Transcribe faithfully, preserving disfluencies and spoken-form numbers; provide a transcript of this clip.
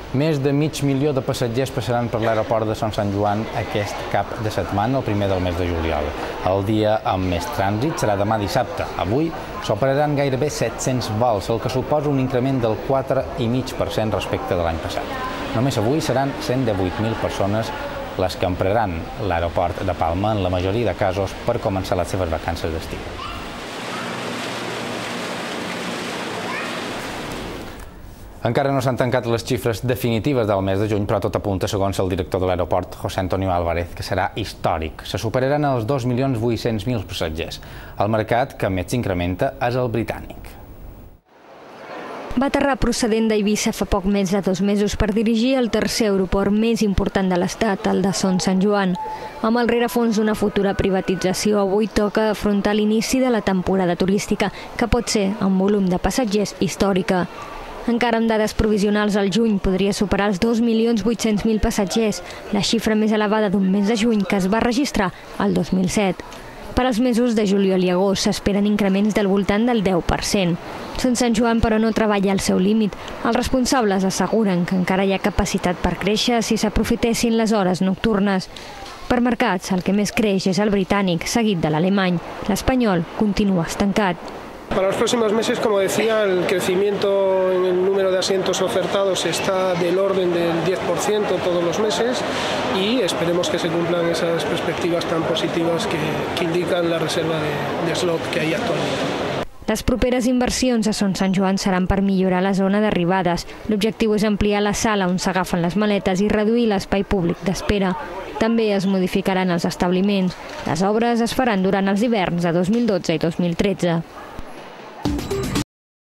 Més de mig milió de passatgers passaran per l'aeroport de Son Sant Joan aquest cap de setmana, el primer del mes de juliol. El dia amb més trànsit serà demà dissabte. Avui s'operaran gairebé set-cents vols, el que suposa un increment del quatre coma cinc per cent respecte de l'any passat. Només avui seran cent divuit mil persones les que empraran l'aeroport de Palma, en la majoria de casos, per començar les seves vacances d'estiu. Encara no s'han tancat les xifres definitives del mes de juny, però tot apunta, segons el director de l'aeroport, José Antonio Álvarez, que serà històric. Se superaran els dos milions vuit-cents mil passatgers. El mercat que més s'incrementa és el britànic. Va aterrar procedent d'Eivissa fa poc més de dos mesos per dirigir el tercer aeroport més important de l'Estat, el de Son Sant Joan. Amb el rerefons d'una futura privatització, avui toca afrontar l'inici de la temporada turística, que pot ser, amb volum de passatgers, històrica. Encara amb dades provisionals, al juny podria superar els dos milions vuit-cents mil passatgers, la xifra més elevada d'un mes de juny que es va registrar el dos mil set. Per als mesos de juliol i agost s'esperen increments del voltant del deu per cent. Son Sant Joan, però, no treballa al seu límit. Els responsables asseguren que encara hi ha capacitat per créixer si s'aprofitessin les hores nocturnes. Per mercats, el que més creix és el britànic, seguit de l'alemany. L'espanyol continua estancat. Para los próximos meses, como decía, el crecimiento en el número de asientos ofertados está del orden del diez por ciento todos los meses y esperemos que se cumplan esas perspectivas tan positivas que, que indican la reserva de, de slot que hay actualmente. Les properes inversions a Son Sant Joan seran per millorar la zona d'arribades. L'objectiu és ampliar la sala on s'agafen les maletes i reduir l'espai públic d'espera. També es modificaran els establiments. Les obres es faran durant els hiverns de dos mil dotze i dos mil tretze.